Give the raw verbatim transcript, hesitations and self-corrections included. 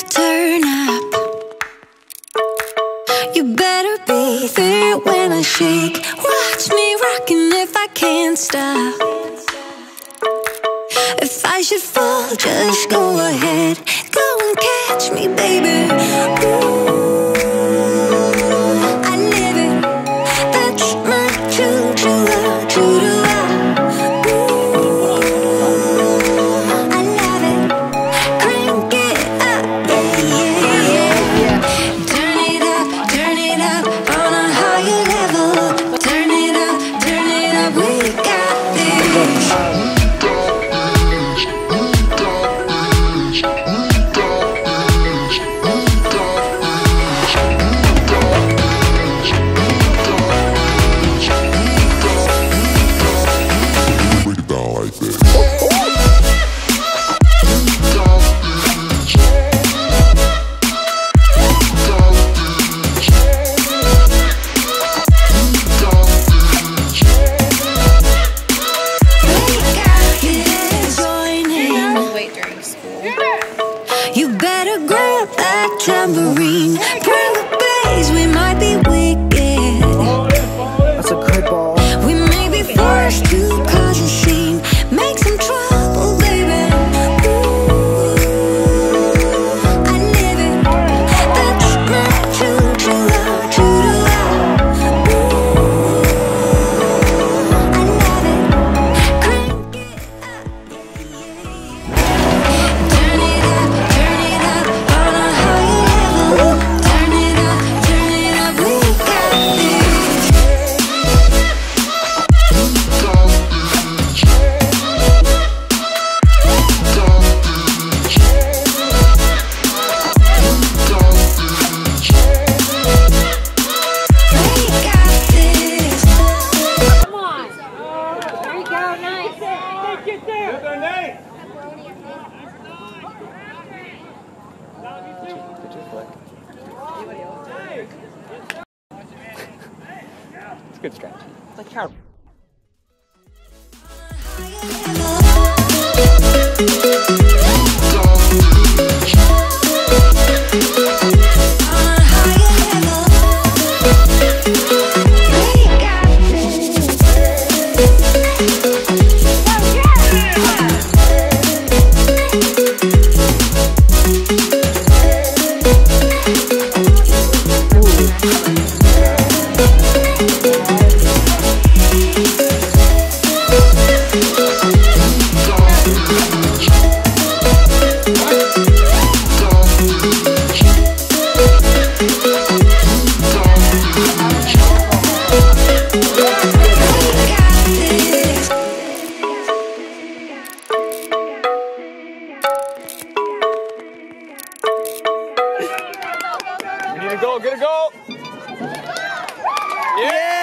turn up. You better be there when I shake. Watch me rockin' if I can't stop. If I should fall, just go ahead. Go and catch me, baby. Ooh, I live it. That's my choo-choo-la, choo-choo-la. Ooh, I love it. Crank it up, yeah, yeah, yeah. Turn it up, turn it up on a higher level. Turn it up, turn it up, we got this. You better grab that tambourine. Bring the bass, we might be wicked. That's a good ball. We may be forced to cause a scene. Make some trouble, baby. Ooh, I live it. That's my choo-choo-la, choo-choo-la. Ooh, I love it. Crank it up, yeah, yeah, yeah. Turn it up, turn it up on a higher level. Turn it up, turn it up, we got this. We got this. Come on. There you go. Nice. Get there. Get their name. It's a good stretch. It's like cow. We need a goal, get a goal! Yeah!